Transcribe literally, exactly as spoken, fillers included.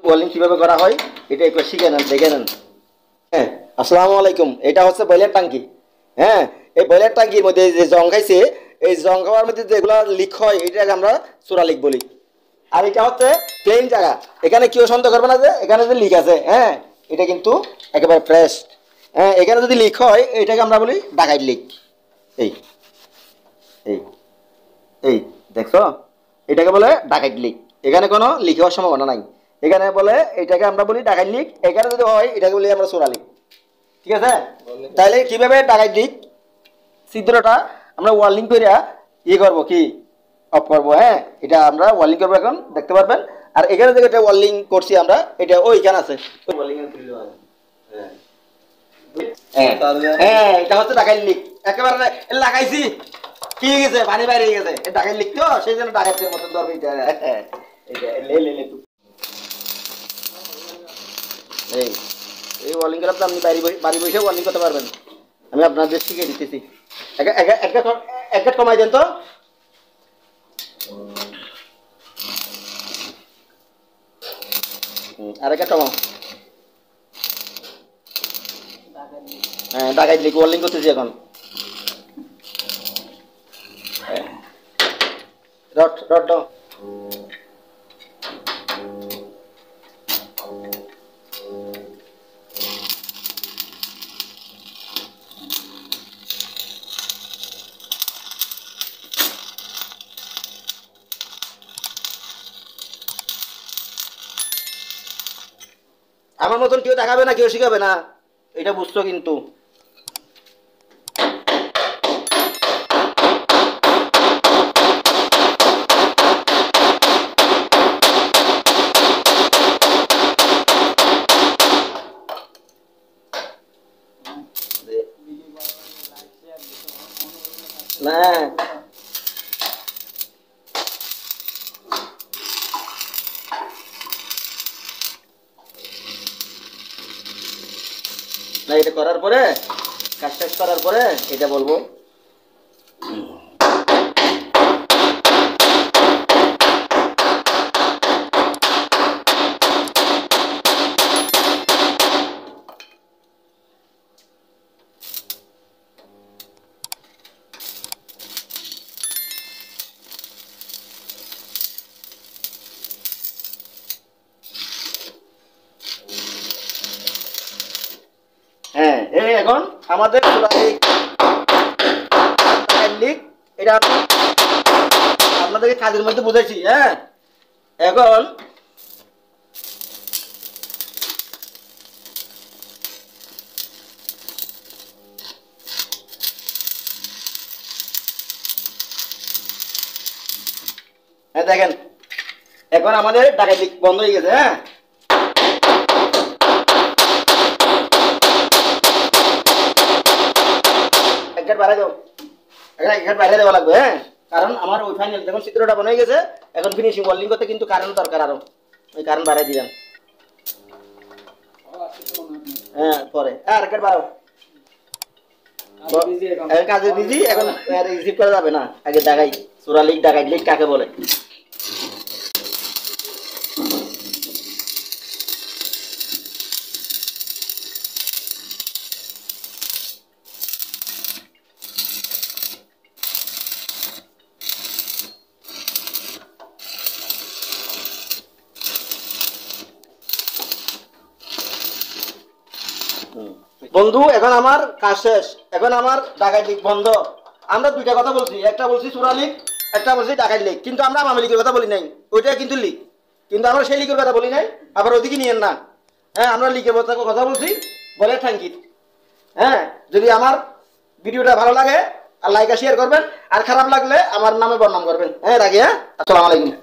Welding কিভাবে করা হয় এটা একটু শিখে নেন, দেখে নেন। হ্যাঁ, আসসালামু আলাইকুম। এটা হচ্ছে বয়লার ট্যাঙ্কি। হ্যাঁ, এই বয়লার ট্যাঙ্কির মধ্যে যে জং খাইছে, এই জং খাওয়ার মধ্যে যেগুলো লিক হয় এটাকে আমরা চোরা লিক বলি। আর এটা হচ্ছে প্লেন জায়গা, এখানে কেউ সন্দেহ করবে না যে এখানে যে লিক আছে। হ্যাঁ, এটা কিন্তু একেবারে ফ্রেশ। হ্যাঁ, এখানে যদি লিক হয় এটাকে আমরা বলি ডাকাইত লিক। এই এই এই দেখছো, এটাকে বলে ডাকাইত লিক। এখানে কোনো লিক হওয়ার সম্ভাবনা নাই। এখানে বলে এটাকে আমরা বলি ডাকাইত লিক। এখানে যদি হয় এটাকে বলি আমরা চোরা লিক। ঠিক আছে? তাহলে কিভাবে ডাকাইত লিক ছিদ্রটা আমরা ওয়ার্লিং করে ইয়ে করবো, কি অফ করবো। হ্যাঁ, এটা আমরা ওয়ার্লিং করবো, এখন দেখতে পারবেন। আর এখানে থেকে এটা ওয়ার্লিং করছি আমরা, এটা ওইখানে আছে। হ্যাঁ, এটা হচ্ছে ডাকাইত লিক। একেবারে লাগাইছি কি গেছে, পানি বাইরে গেছে, ডাকাইত লিক তো, সেই জন্য ডাকাইতের মতন ধরবে এটা। লে লে লে এই এই ওয়ার্লিং করে আপনি বাড়ি বাড়ি বসে ওয়ার্লিং করতে পারবেন। আমি আপনাদের শিখিয়ে দিতেছি। এক কমাই দেন তো। আর একটা কমাও। হ্যাঁ, ডাকাইত লিক ওয়ার্লিং করতেছি এখন। রড রড দাও। আমার মতন কেউ দেখাবে না, কেউ শিখাবে না, এটা বুঝছো কিন্তু। না না, এটা করার পরে, কাজ শেষ করার পরে এটা বলবো। হ্যাঁ, এই এখন আমাদের লিক, এটা আপনাদেরকে কাজের মধ্যে বুঝাইছি। হ্যাঁ, এখন হ্যাঁ দেখেন, এখন আমাদের ডাকাইত লিক বন্ধ হয়ে গেছে। হ্যাঁ, এক ঘাট বাড়াই দাও, এক ঘাট বাড়াই দেওয়া লাগবে। হ্যাঁ, কারণ আমার ওই ফাইনাল যখন চিত্রটা বনে গেছে, এখন ফিনিশিং ওয়ার্লিং করতে কিন্তু কারেন্ট দরকার, আরো ওই কারেন্ট বাড়াই দিলাম। হ্যাঁ, পরে আর এক ঘাট বাড়াও। কাজে বিজি, এখন রিসিভ করা যাবে না। আগে ডাকাই চোরা লিক, ডাকাইত লিক কাকে বলে। বন্ধু, এখন আমার কাজ শেষ, এখন আমার ডাকাইত লিক বন্ধ। আমরা দুইটা কথা বলছি, একটা বলছি চোরা লিক, একটা বলছি ডাকাইত লিক, কিন্তু আমরা মামি লিকের কথা বলি নাই। ওইটা কিন্তু লিক, কিন্তু আমরা সেই লিকের কথা বলি নাই। আবার ওদিকে নিয়েন না। হ্যাঁ, আমরা লিকের কথা বলছি বলে থ্যাংক ইউ। হ্যাঁ, যদি আমার ভিডিওটা ভালো লাগে আর লাইক আর শেয়ার করবেন, আর খারাপ লাগলে আমার নামে বদনাম করবেন। হ্যাঁ, রাখি। হ্যাঁ, আসসালামু আলাইকুম।